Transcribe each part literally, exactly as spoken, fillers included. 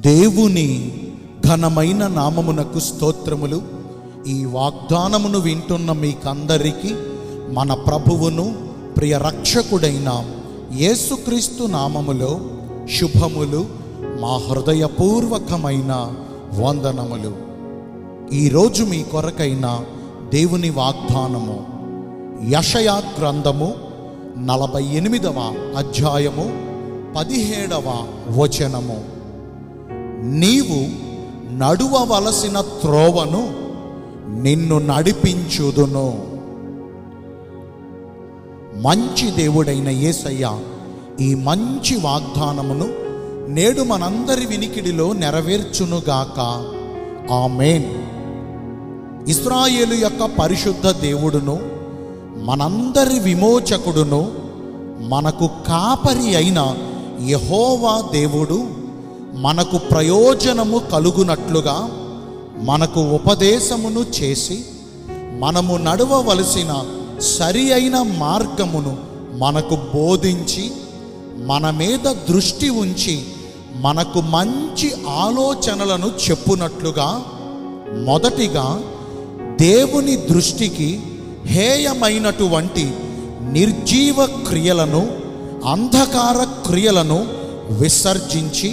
దేవుని ఘనమైన నామమునకు స్తోత్రములు. ఈ వాగ్దానమును వింటున్న మీకందరికీ మన ప్రభువును ప్రియ రక్షకుడైన యేసుక్రీస్తు నామములో శుభములు, మా హృదయపూర్వకమైన వందనములు. ఈరోజు మీ కొరకైన దేవుని వాగ్దానము యెషయా గ్రంథము నలభై ఎనిమిదవ అధ్యాయము పదిహేడవ వచనము. నీవు నడువవలసిన త్రోవను నిన్ను నడిపించుదును. మంచి దేవుడైన యేసయ్య ఈ మంచి వాగ్దానమును నేడు మనందరి వినికిడిలో నెరవేర్చునుగాక. ఆమేన్. ఇశ్రాయేలు యొక్క పరిశుద్ధ దేవుడును, మనందరి విమోచకుడును, మనకు కాపరి అయిన యెహోవా దేవుడు మనకు ప్రయోజనము కలుగునట్లుగా మనకు ఉపదేశమును చేసి మనము నడవవలసిన సరి అయిన మార్గమును మనకు బోధించి మన మీద దృష్టి ఉంచి మనకు మంచి ఆలోచనలను చెప్పునట్లుగా, మొదటిగా దేవుని దృష్టికి హేయమైనటువంటి నిర్జీవ క్రియలను, అంధకార క్రియలను విసర్జించి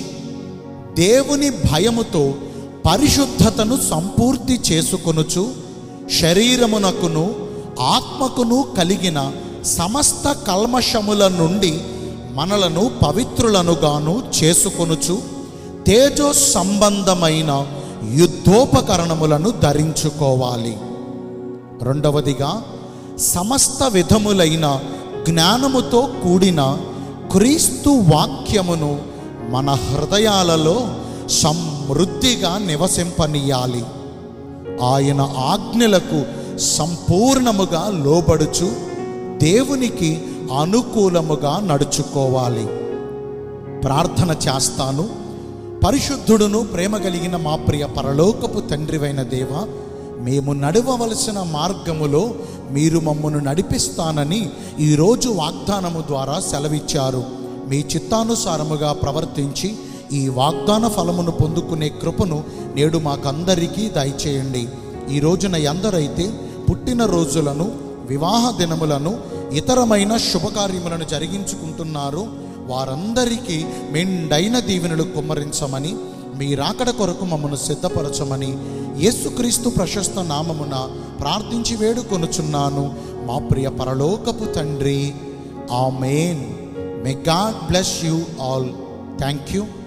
దేవుని భయముతో పరిశుద్ధతను సంపూర్తి చేసుకొనుచు శరీరమునకును ఆత్మకును కలిగిన సమస్త కల్మషముల నుండి మనలను పవిత్రులనుగాను చేసుకొనుచు తేజో సంబంధమైన యుద్ధోపకరణములను ధరించుకోవాలి. రెండవదిగా సమస్త విధములైన జ్ఞానముతో కూడిన క్రీస్తు వాక్యమును మన హృదయాలలో సమృద్ధిగా నివసింపనీయాలి. ఆయన ఆజ్ఞలకు సంపూర్ణముగా లోబడుచు దేవునికి అనుకూలముగా నడుచుకోవాలి. ప్రార్థన చేస్తాను. పరిశుద్ధుడును ప్రేమ కలిగిన మా ప్రియ పరలోకపు తండ్రివైన దేవ, మేము నడవవలసిన మార్గములో మీరు మమ్మను నడిపిస్తానని ఈరోజు వాగ్దానము ద్వారా సెలవిచ్చారు. మీ చిత్తానుసారముగా ప్రవర్తించి ఈ వాగ్దాన ఫలమును పొందుకునే కృపను నేడు మాకందరికీ దయచేయండి. ఈ రోజున ఎందరైతే పుట్టినరోజులను, వివాహ దినములను, ఇతరమైన శుభకార్యములను జరిగించుకుంటున్నారో వారందరికీ మెండైన దీవెనలు కుమ్మరించమని, మీ రాకడ కొరకు మమ్మను సిద్ధపరచమని యేసుక్రీస్తు ప్రశస్త నామమున ప్రార్థించి వేడుకొనుచున్నాను మా ప్రియ పరలోకపు తండ్రి. ఆమేన్. May God bless you all. Thank you.